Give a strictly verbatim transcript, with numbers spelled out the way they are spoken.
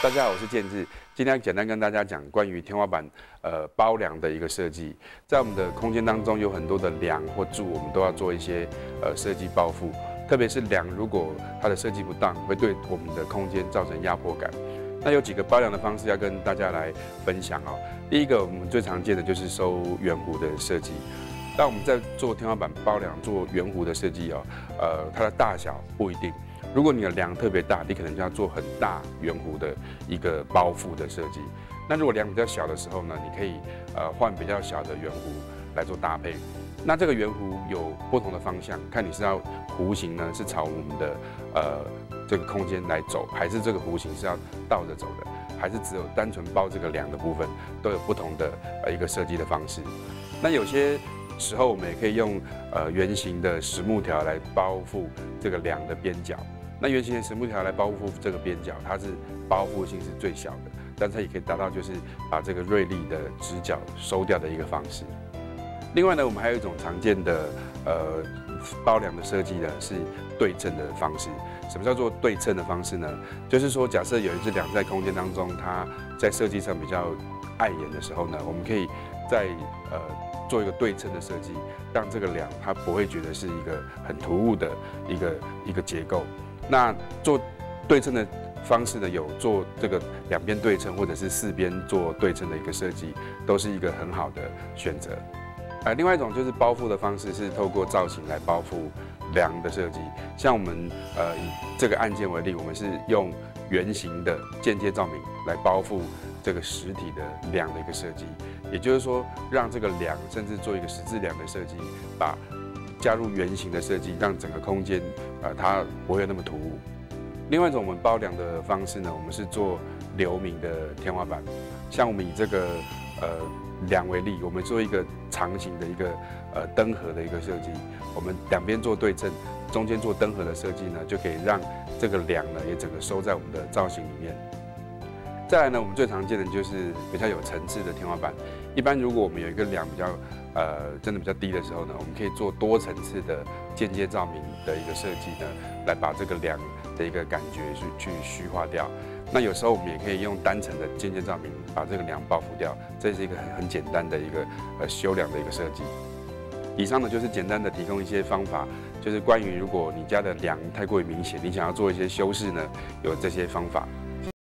大家好，我是建志。今天简单跟大家讲关于天花板呃包梁的一个设计。在我们的空间当中，有很多的梁或柱，我们都要做一些呃设计包覆。特别是梁，如果它的设计不当，会对我们的空间造成压迫感。那有几个包梁的方式要跟大家来分享哦。第一个，我们最常见的就是收圆弧的设计。当我们在做天花板包梁做圆弧的设计哦，呃，它的大小不一定。如果你的梁特别大，你可能就要做很大圆弧的一个包覆的设计。那如果梁比较小的时候呢，你可以呃换比较小的圆弧来做搭配。那这个圆弧有不同的方向，看你是要弧形呢是朝我们的呃这个空间来走，还是这个弧形是要倒着走的，还是只有单纯包这个梁的部分，都有不同的呃一个设计的方式。那有些时候我们也可以用呃圆形的实木条来包覆这个梁的边角。那圆形的实木条来包覆这个边角，它是包覆性是最小的，但它也可以达到就是把这个锐利的直角收掉的一个方式。另外呢，我们还有一种常见的呃包梁的设计呢，是对称的方式。什么叫做对称的方式呢？就是说，假设有一只梁在空间当中，它在设计上比较碍眼的时候呢，我们可以在呃做一个对称的设计，让这个梁它不会觉得是一个很突兀的一个一个结构。那做对称的方式呢，有做这个两边对称，或者是四边做对称的一个设计，都是一个很好的选择。呃，另外一种就是包覆的方式，是透过造型来包覆梁的设计。像我们呃以这个案件为例，我们是用圆形的间接照明来包覆这个实体的梁的一个设计，也就是说，让这个梁甚至做一个十字梁的设计，把加入圆形的设计，让整个空间呃它不会那么突兀。另外一种我们包梁的方式呢，我们是做流明的天花板。像我们以这个呃梁为例，我们做一个长形的一个呃灯盒的一个设计，我们两边做对称，中间做灯盒的设计呢，就可以让这个梁呢也整个收在我们的造型里面。再来呢，我们最常见的就是比较有层次的天花板。一般如果我们有一个梁比较呃真的比较低的时候呢，我们可以做多层次的间接照明的一个设计呢，来把这个梁的一个感觉去去虚化掉。那有时候我们也可以用单层的间接照明把这个梁包覆掉，这是一个很很简单的一个呃修梁的一个设计。以上呢就是简单的提供一些方法，就是关于如果你家的梁太过于明显，你想要做一些修饰呢，有这些方法。